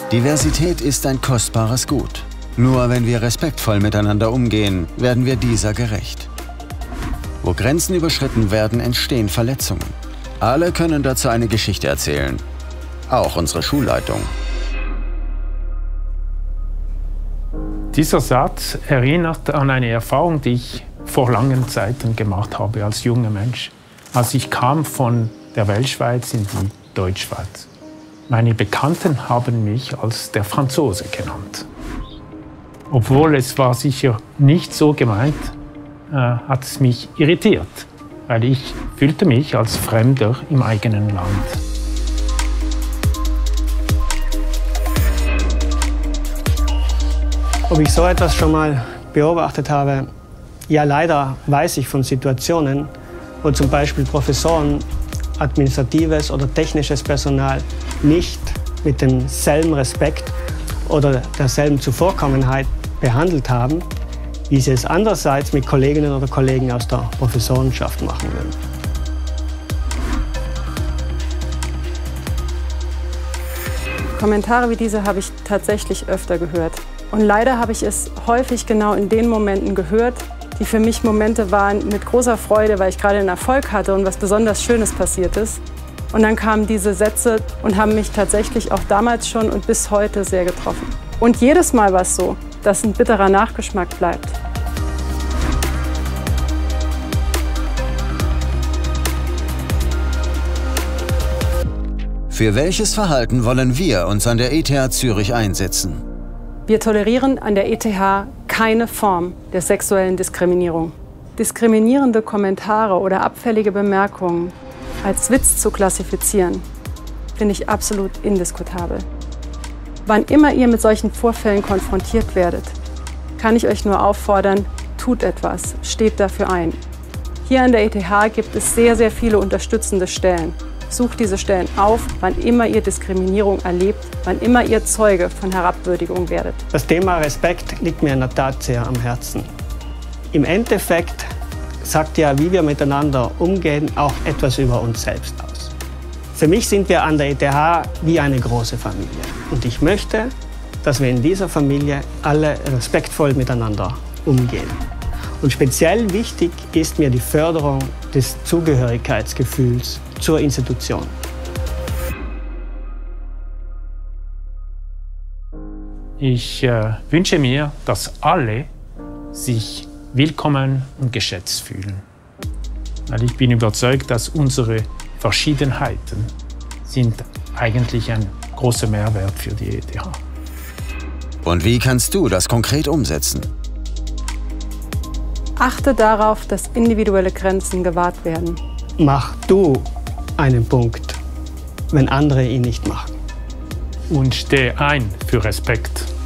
Diversität ist ein kostbares Gut. Nur wenn wir respektvoll miteinander umgehen, werden wir dieser gerecht. Wo Grenzen überschritten werden, entstehen Verletzungen. Alle können dazu eine Geschichte erzählen. Auch unsere Schulleitung. Dieser Satz erinnert an eine Erfahrung, die ich vor langen Zeiten gemacht habe als junger Mensch. Als ich kam von der Weltschweiz in die Deutschschweiz. Meine Bekannten haben mich als der Franzose genannt. Obwohl es war sicher nicht so gemeint, hat es mich irritiert, weil ich fühlte mich als Fremder im eigenen Land. Ob ich so etwas schon mal beobachtet habe? Ja, leider weiß ich von Situationen, wo zum Beispiel Professoren administratives oder technisches Personal nicht mit demselben Respekt oder derselben Zuvorkommenheit behandelt haben, wie sie es andererseits mit Kolleginnen oder Kollegen aus der Professorenschaft machen würden. Kommentare wie diese habe ich tatsächlich öfter gehört. Und leider habe ich es häufig genau in den Momenten gehört, die für mich Momente waren mit großer Freude, weil ich gerade einen Erfolg hatte und was besonders Schönes passiert ist. Und dann kamen diese Sätze und haben mich tatsächlich auch damals schon und bis heute sehr getroffen. Und jedes Mal war es so, dass ein bitterer Nachgeschmack bleibt. Für welches Verhalten wollen wir uns an der ETH Zürich einsetzen? Wir tolerieren an der ETH keine Form der sexuellen Diskriminierung. Diskriminierende Kommentare oder abfällige Bemerkungen als Witz zu klassifizieren, finde ich absolut indiskutabel. Wann immer ihr mit solchen Vorfällen konfrontiert werdet, kann ich euch nur auffordern, tut etwas, steht dafür ein. Hier an der ETH gibt es sehr, sehr viele unterstützende Stellen. Sucht diese Stellen auf, wann immer ihr Diskriminierung erlebt, wann immer ihr Zeuge von Herabwürdigung werdet. Das Thema Respekt liegt mir in der Tat sehr am Herzen. Im Endeffekt sagt ja, wie wir miteinander umgehen, auch etwas über uns selbst aus. Für mich sind wir an der ETH wie eine große Familie. Und ich möchte, dass wir in dieser Familie alle respektvoll miteinander umgehen. Und speziell wichtig ist mir die Förderung des Zugehörigkeitsgefühls zur Institution. Ich wünsche mir, dass alle sich willkommen und geschätzt fühlen. Weil ich bin überzeugt, dass unsere Verschiedenheiten sind eigentlich ein großer Mehrwert für die ETH. Und wie kannst du das konkret umsetzen? Achte darauf, dass individuelle Grenzen gewahrt werden. Mach du einen Punkt, wenn andere ihn nicht machen. Und stehe ein für Respekt.